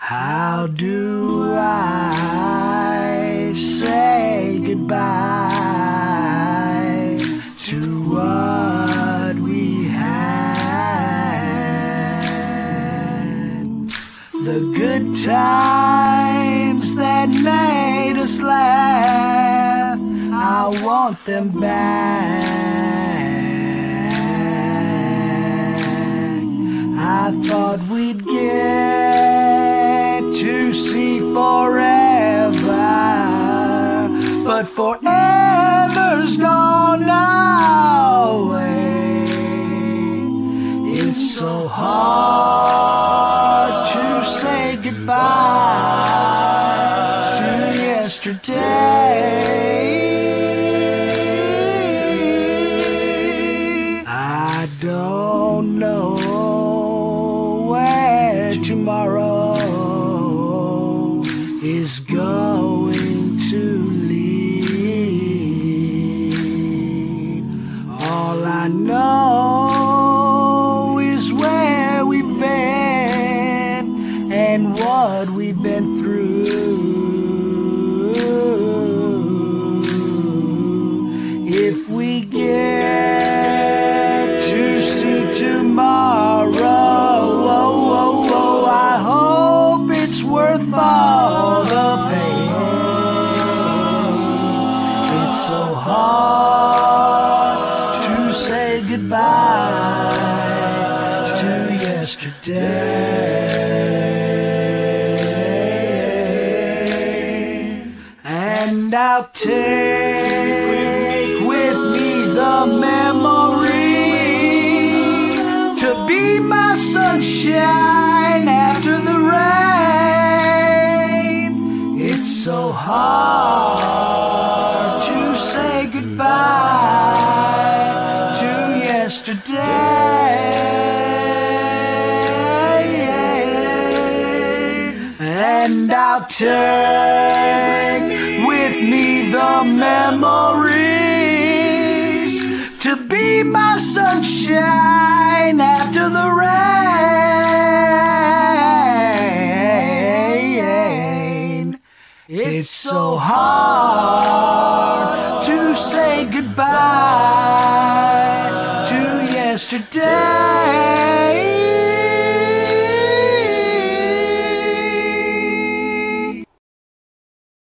How do I say goodbye to what we had? The good times that made us laugh, I want them back. I thought we'd get to see forever, but forever's gone away. It's so hard to say goodbye to yesterday. I don't know where tomorrow is going to lead. All I know is where we've been and what we've been through. If we get to see tomorrow, I hope it's worth all the pain. It's so hard to say goodbye to yesterday. And I'll take with me the memories to be my sunshine after the rain. It's so hard to say goodbye to yesterday. And I'll take with me the memories to be my sunshine after the rain. It's so hard to say goodbye to yesterday.